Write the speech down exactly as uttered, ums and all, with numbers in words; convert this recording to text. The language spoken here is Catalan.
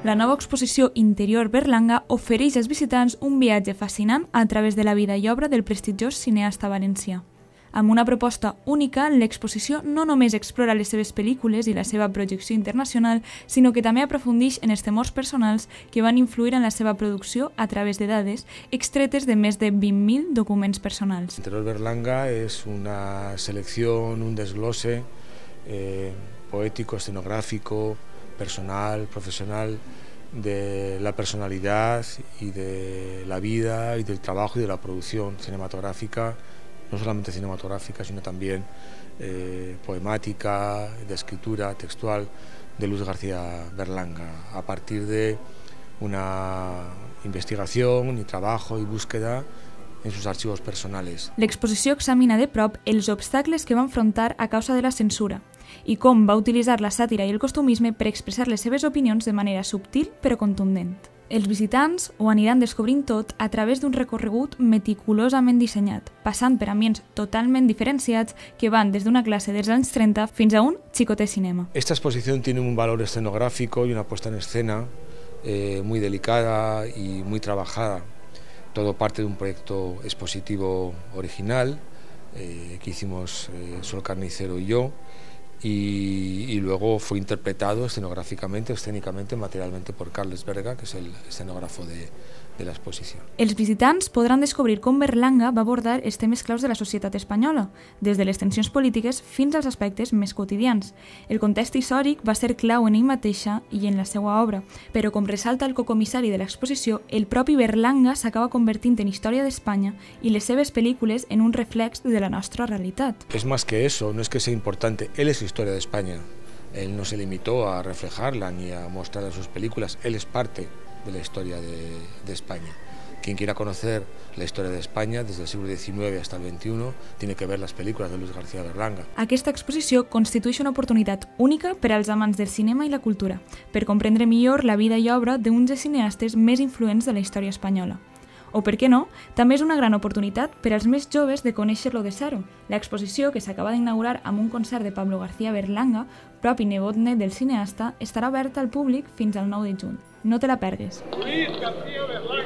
La nova exposició Interior Berlanga ofereix als visitants un viatge fascinant a través de la vida i obra del prestigiós cineasta valencià. Amb una proposta única, l'exposició no només explora les seves pel·lícules i la seva projecció internacional, sinó que també aprofundeix en els temors personals que van influir en la seva producció a través de dades extretes de més de vint mil documents personals. Interior Berlanga es una selección, un desglose eh, poético, escenográfico, personal, profesional, de la personalidad y de la vida y del trabajo y de la producción cinematográfica, no solamente cinematográfica, sino también eh, poemática, de escritura textual, de Luz García Berlanga, a partir de una investigación y trabajo y búsqueda en sus archivos personales. L'exposició examina de prop els obstacles que va enfrontar a causa de la censura i com va utilitzar la sàtira i el costumisme per expressar les seves opinions de manera subtil però contundent. Els visitants ho aniran descobrint tot a través d'un recorregut meticulosament dissenyat, passant per ambients totalment diferenciats que van des d'una classe dels anys trenta fins a un xicotet cinema. Esta exposición tiene un valor escenográfico y una puesta en escena eh, muy delicada y muy trabajada. Todo parte de un proyecto expositivo original eh, que hicimos eh, Sol Carnicero y yo, y, y luego fue interpretado escenográficamente, escénicamente, materialmente por Carles Berga, que es el escenógrafo de, de la exposició. Els visitants podran descobrir com Berlanga va abordar els temes claus de la societat espanyola, des de les tensions polítiques fins als aspectes més quotidians. El context històric va ser clau en ell mateixa i en la seva obra, però com ressalta el cocomissari de l'exposició, el propi Berlanga s'acaba convertint en història d'Espanya i les seves pel·lícules en un reflex de la nostra realitat. Es más que eso, no es que sea importante, él es historia de España. Él no se limitó a reflejarla ni a mostrar sus películas, él es parte de la historia de, de España. Quien quiera conocer la historia de España desde el siglo diecinueve hasta el veintiuno tiene que ver las películas de Luz García Berlanga. Aquesta exposició constitueix una oportunitat única per als amants del cinema i la cultura, per comprendre millor la vida i obra d'uns dels cineastes més influents de la història espanyola. O, per què no, també és una gran oportunitat per als més joves de conèixer-lo de zero. L'exposició, que s'acaba d'inaugurar amb un concert de Pablo García Berlanga, propi nebot net del cineasta, estarà oberta al públic fins al nou de juny. No te la pergues.